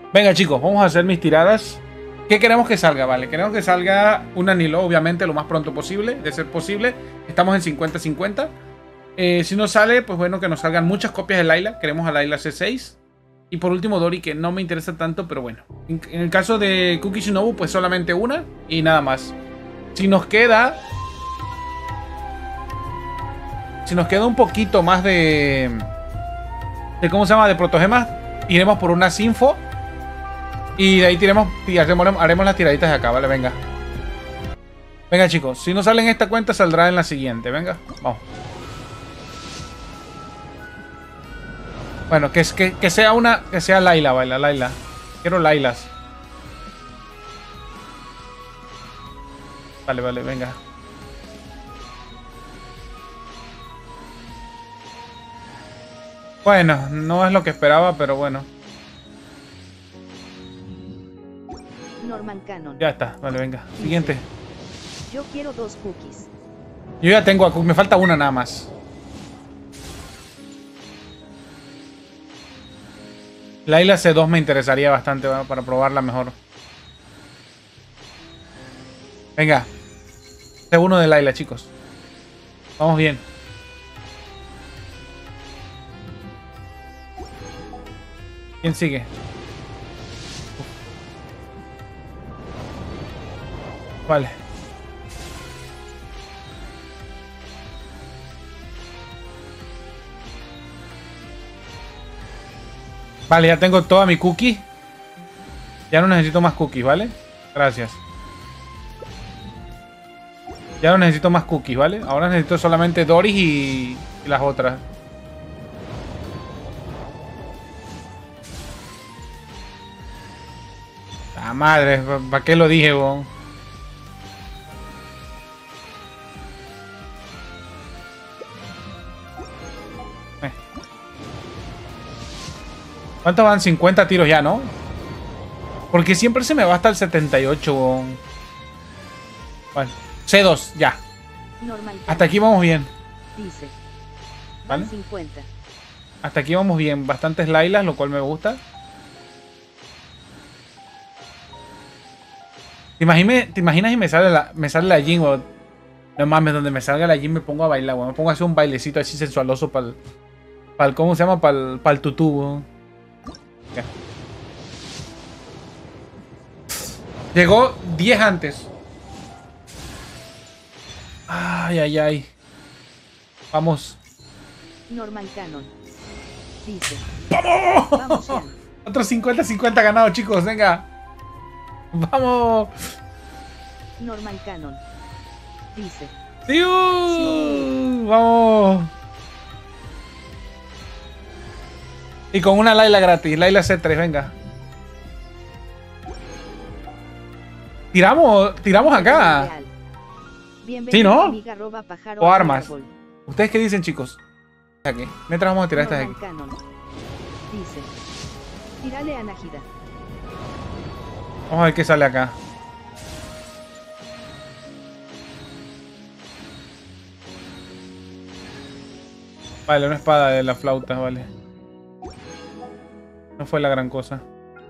Venga, chicos, vamos a hacer mis tiradas. ¿Qué queremos que salga? Vale, queremos que salga una Nilo, obviamente, lo más pronto posible, de ser posible. Estamos en 50-50. Si no sale, pues bueno, que nos salgan muchas copias de Layla. Queremos a Layla C6. Y por último, Dori, que no me interesa tanto, pero bueno. En el caso de Cookie Shinobu, pues solamente una y nada más. Si nos queda un poquito más de ¿cómo se llama? De protogemas, iremos por una Sinfo. Y de ahí haremos las tiraditas de acá, ¿vale? Venga. Venga, chicos. Si no sale en esta cuenta, saldrá en la siguiente. Venga, vamos. Bueno, que sea una... Que sea Layla, ¿vale? Layla. Quiero Laylas. Vale, vale, venga. Bueno, no es lo que esperaba, pero bueno. Norman Cannon. Ya está, vale, venga. Siguiente. Yo quiero 2 cookies. Yo ya tengo a Cookie, me falta una nada más. Layla C2 me interesaría bastante, ¿verdad? Para probarla mejor. Venga. C1 de Layla, chicos. Vamos bien. ¿Quién sigue? Vale. Vale, ya tengo toda mi cookie. Ya no necesito más cookies, ¿vale? Gracias. Ya no necesito más cookies, ¿vale? Ahora necesito solamente Doris y las otras. La madre, ¿para qué lo dije, bon? ¿Cuántos van? 50 tiros ya, ¿no? Porque siempre se me va hasta el 78, bon. Vale. C2, ya. Hasta aquí vamos bien. Dice. ¿Vale? 50. Hasta aquí vamos bien. Bastantes Laylas, lo cual me gusta. ¿Te imaginas y me sale la Jin? O, no mames, donde me salga la Jin me pongo a bailar, weón. Me pongo a hacer un bailecito así sensualoso para el ¿cómo se llama? Para el tutú, weón. Ya. Llegó 10 antes. Ay, ay, ay. Vamos. Norman Cannon. Dice. ¡Vamos! Vamos ya. Otros 50-50 ganados, chicos. Venga. ¡Vamos! Norman Cannon. Dice. ¡Dios! ¡Vamos! Y con una Layla gratis. Layla C3, venga. Tiramos acá. Sí, ¿no? Amiga, pájaro, O armas. árbol. ¿Ustedes qué dicen, chicos? Aquí. Mientras vamos a tirar estas de aquí. Norman Cannon. Dice. Tírale a Najida. Vamos a ver qué sale acá. Vale, una espada de la flauta, vale. No fue la gran cosa.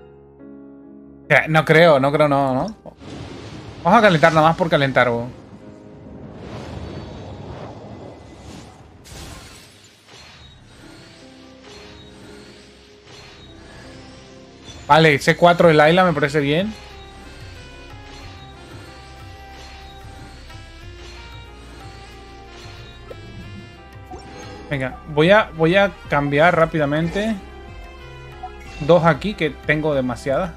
No creo, no. Vamos a calentar nada más por calentar, bo. Vale, C4 de Layla me parece bien. Venga, voy a cambiar rápidamente. 2 aquí, que tengo demasiadas.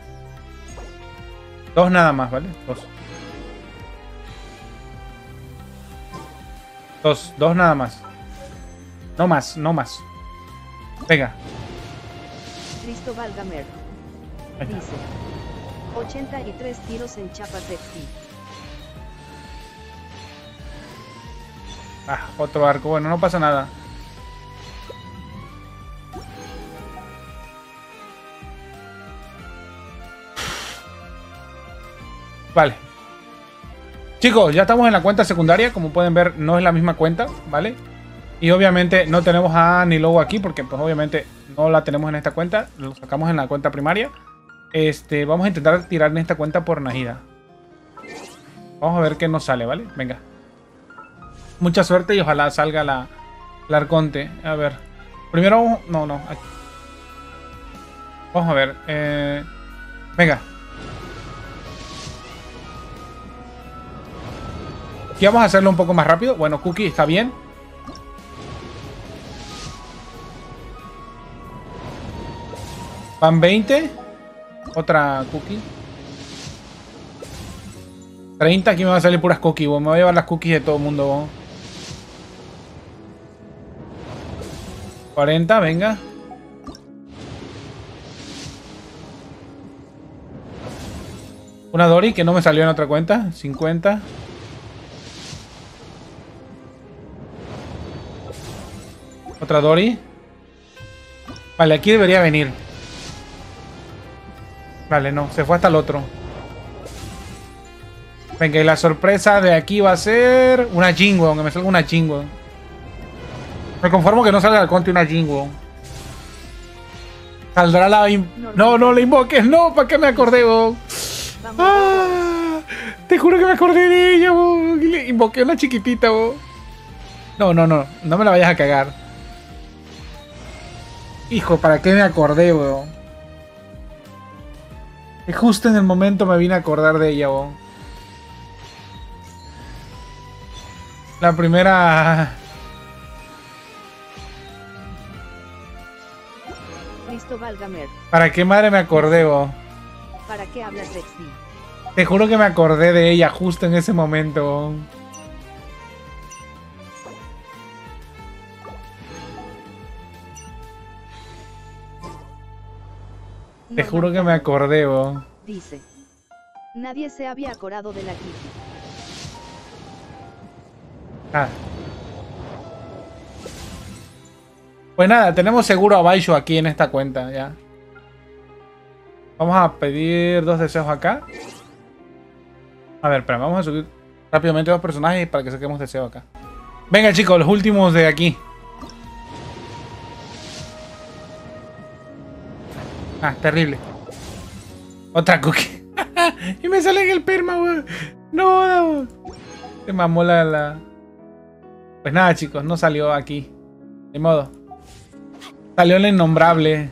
2 nada más, ¿vale? 2 nada más. No más. Venga. Cristóbal Gamer. Ahí está. Dice. 83 tiros en chapas de XP. Ah, otro arco. Bueno, no pasa nada. Vale. Chicos, ya estamos en la cuenta secundaria. Como pueden ver, no es la misma cuenta, ¿vale? Y obviamente no tenemos a Nilou aquí porque pues obviamente no la tenemos en esta cuenta. Lo sacamos en la cuenta primaria. Vamos a intentar tirar en esta cuenta por Nahida. Vamos a ver qué nos sale, ¿vale? Venga. Mucha suerte y ojalá salga la Arconte. A ver. Primero... No. Aquí. Vamos a ver. Venga. Aquí vamos a hacerlo un poco más rápido. Bueno, Cookie está bien. Van 20. Otra Cookie. 30. Aquí me van a salir puras cookies. Me voy a llevar las cookies de todo el mundo. Bo. 40, venga. Una Dory que no me salió en otra cuenta. 50. Otra Dory. Vale, aquí debería venir. Vale, no. Se fue hasta el otro. Venga, y la sorpresa de aquí va a ser... una Jingo, aunque me salga una Jingo. Me conformo que no salga el Conte una Jingo. Saldrá la... No, le invoques. No, ¿para qué me acordé, bo? Ah, te juro que me acordé de ella, bo. Le invoqué una chiquitita, bo. No me la vayas a cagar. Hijo, ¿para qué me acordé, bo? Que justo en el momento me vine a acordar de ella, bo. La primera... Listo, Valgamer. ¿Para qué madre me acordé, bo? ¿Para qué hablas, Rexy? Te juro que me acordé de ella justo en ese momento, bo. Te juro que me acordé, bo. Dice. Nadie se había acordado de la Kiki. Ah. Pues nada, tenemos seguro a Baishu aquí en esta cuenta, ya. Vamos a pedir 2 deseos acá. A ver, pero vamos a subir rápidamente 2 personajes para que saquemos deseo acá. Venga, chicos, los últimos de aquí. Ah, terrible. Otra cookie. Y me sale en el perma, weón. No. Se mamó la... Pues nada, chicos, no salió aquí. De modo. Salió el innombrable.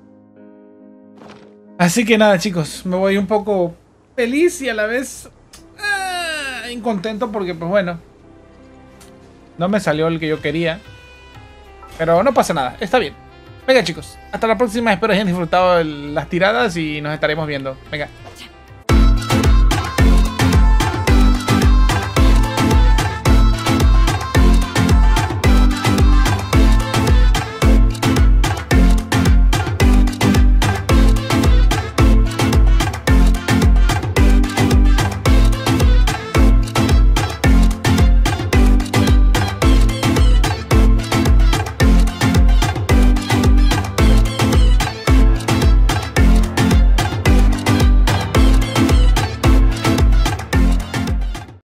Así que nada, chicos. Me voy un poco feliz y a la vez... incontento porque, pues bueno. No me salió el que yo quería. Pero no pasa nada. Está bien. Venga, chicos. Hasta la próxima. Espero que hayan disfrutado las tiradas y nos estaremos viendo. Venga.